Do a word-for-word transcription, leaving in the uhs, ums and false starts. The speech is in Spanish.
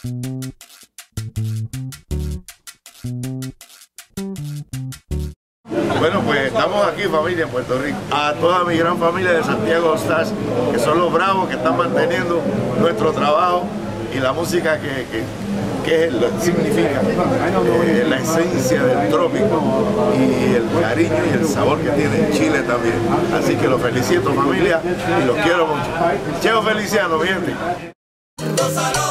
Bueno, pues estamos aquí, familia, en Puerto Rico. A toda mi gran familia de Santiago All Stars, que son los bravos que están manteniendo nuestro trabajo y la música que, que, que es, lo, significa eh, la esencia del trópico y el cariño y el sabor que tiene Chile también. Así que los felicito, familia, y los quiero mucho. Cheo Feliciano, mi gente.